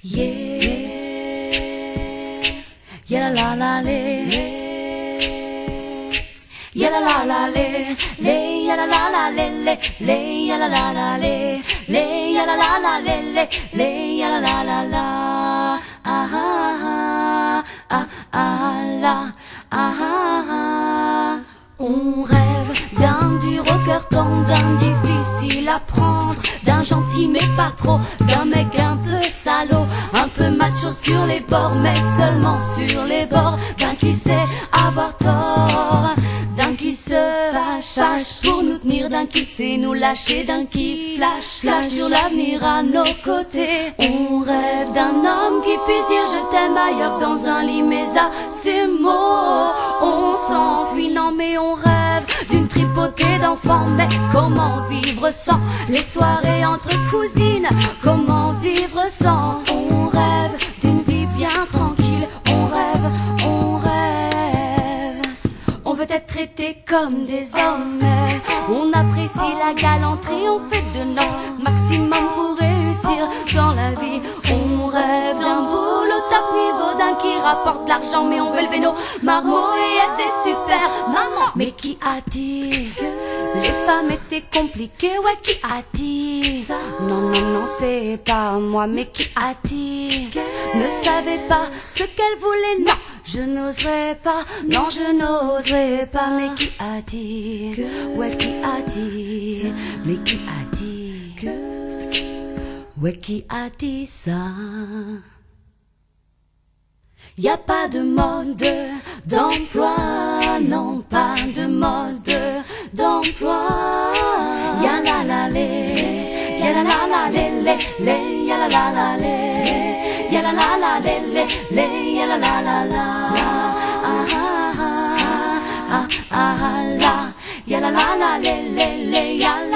Yeah la la la le, yeah la la la le, yeah la la la le, yeah la la la le, yeah la la la le, yeah la la la la, ah ah ah ah la, ah ah. On rêve d'un dur au cœur tendre, d'un difficile à prendre, d'un gentil mais pas trop, d'un mec un peu salaud, un peu macho sur les bords, mais seulement sur les bords, d'un qui sait avoir tort, d'un qui se fâche pour nous tenir, d'un qui sait nous lâcher, d'un qui flash sur l'avenir à nos côtés. On rêve d'un homme qui puisse dire je t'aime ailleurs que dans un lit, mais à ces mots on s'enfuit. Non mais on rêve d'une tripotée d'enfants, mais comment vivre sans les soirées entre cousines? Comment vivre sans? On rêve d'une vie bien tranquille, on rêve, on rêve. On veut être traité comme des hommes, on apprécie la galanterie, on fait de notre maximum pour réussir dans la vie. On rêve d'un boulot top niveau, d'un qui rapporte de l'argent, mais on veut lever nos marmots et être des super mamans. Mais qui a dit les femmes étaient compliquées? Ouais, qui a dit? Non, non, non, c'est pas moi. Mais qui a dit ne savait pas ce qu'elle voulait? Non, je n'oserais pas, non, je n'oserais pas. Mais qui a dit? Ouais, qui a dit? Mais qui a dit? Ouais, qui a dit ça? Y a pas de mode d'emploi, non, pas de mode d'emploi. Ya la la le, ya la la la le, ya la la la le, ya la la la le, ya la la la la. Ah ah ah ah ah la, ya la la la le, ya